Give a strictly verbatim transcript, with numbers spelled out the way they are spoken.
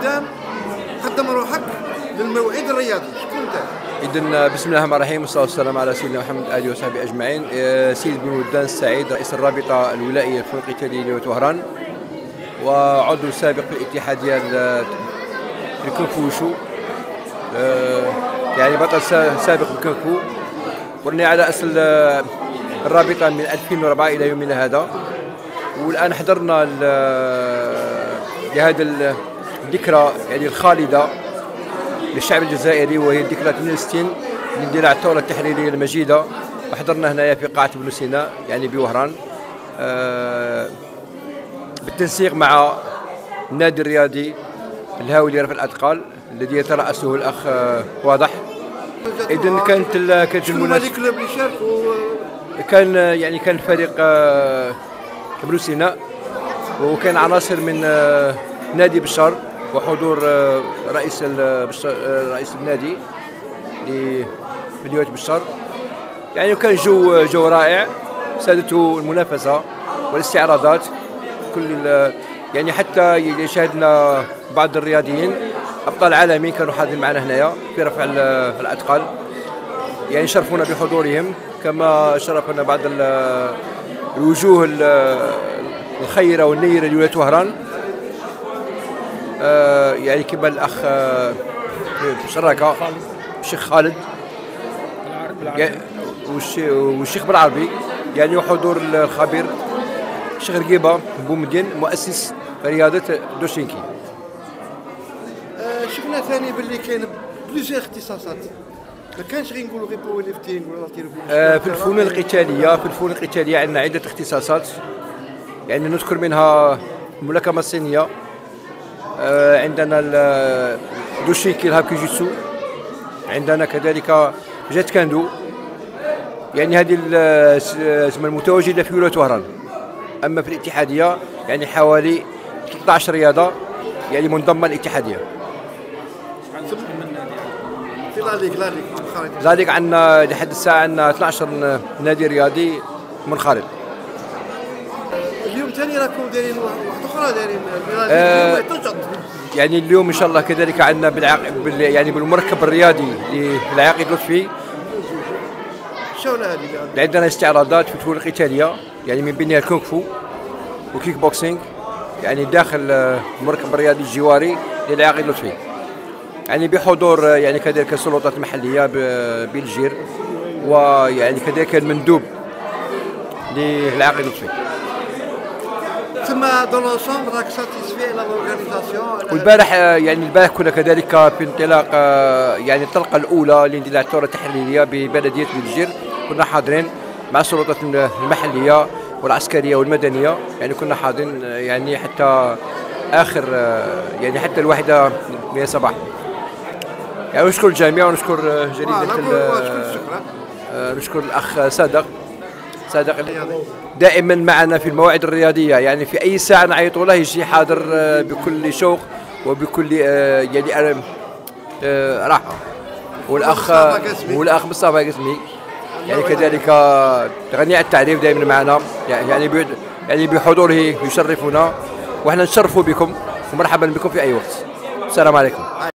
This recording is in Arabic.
الميدان قدم روحك للموعد الرياضي، شكون انت؟ إذن بسم الله الرحمن الرحيم، والصلاة والسلام على سيدنا محمد آله وصحبه أجمعين. سيد بن ودان السعيد، رئيس الرابطة الولائية للفنون القتالية لولاية وهران، وعضو سابق في الاتحادية الكونغ فو وشو، يعني بطل سابق بالكونغ فو. ورني على أصل الرابطة من ألفين وأربعة إلى يومنا هذا، والآن حضرنا لهذا الذكرى يعني الخالدة للشعب الجزائري، وهي الذكرى ثمانية وستين لاندلاع الثورة التحريرية المجيدة. وحضرنا هنايا في قاعة بنو سيناء يعني بوهران، آه بالتنسيق مع النادي الرياضي الهاوي لرفع الأثقال الذي يترأسه الأخ آه واضح. إذن كانت كانت المناسبة كان يعني كان فريق آه بنو سيناء، وكان عناصر من آه نادي بشار، وحضور رئيس رئيس النادي لولاية بشار. يعني كان جو جو رائع، سادته المنافسة والاستعراضات كل، يعني حتى يشاهدنا بعض الرياضيين أبطال عالمين كانوا حاضرين معنا هنايا في رفع الأثقال، يعني شرفونا بحضورهم، كما شرفنا بعض الوجوه الخيرة والنيرة لولاية وهران، آه يعني كما الأخ آه شراكة الشيخ خالد يعني والشيخ بالعربي، يعني وحضور الخبير الشيخ رقيبة بومدين مؤسس رياضة دوشينكي. آه شفنا ثاني باللي كاين بليزيور اختصاصات، ما كانش غير نقولوا غير باور ليفتينغ ولا آه في الفنون القتالية في الفنون القتالية عندنا عدة اختصاصات، يعني نذكر منها الملاكمة الصينية، آه عندنا الدوشينكي الهاكي جيتسو، عندنا كذلك جيت كاندو، يعني هذه المتواجدة في ولاية وهران. أما في الاتحادية يعني حوالي ثلاثة عشر رياضة يعني منضمة للاتحادية. في لاليك لاليك لاليك عندنا لحد الساعة عندنا اثني عشر نادي رياضي منخرط. اليوم ثاني راكم دايرين واحد اخرى دايرين آه يعني اليوم ان شاء الله كذلك عندنا بالعق... بال... يعني بالمركب الرياضي للعقيد لطفي. شلون هذه؟ عندنا استعراضات في الفنون القتاليه، يعني من بينها الكونغ فو وكيك بوكسينج، يعني داخل المركب الرياضي الجواري للعقيد لطفي، يعني بحضور يعني كذلك السلطات المحليه بالجير، ويعني كذلك المندوب للعقيد لطفي. ثم دون لونسومبل راك ساتيسفي على لورغانيزاسيون. والبارح يعني البارح كنا كذلك في انطلاق يعني الطلقه الاولى لاندلاع الثوره التحريريه ببلديه بلجير، كنا حاضرين مع السلطات المحليه والعسكريه والمدنيه، يعني كنا حاضرين يعني حتى اخر يعني حتى الواحده من الصباح. يعني نشكر الجميع ونشكر جريده نشكر الاخ صادق صادق دائما معنا في المواعيد الرياضيه، يعني في اي ساعه نعيطوا له يجي حاضر بكل شوق وبكل يعني راحه. والاخ والاخ مصطفى قاسمي يعني كذلك غني عن التعريف دائما معنا، يعني يعني بحضوره يشرفنا، واحنا نشرفوا بكم ومرحبا بكم في اي وقت. السلام عليكم.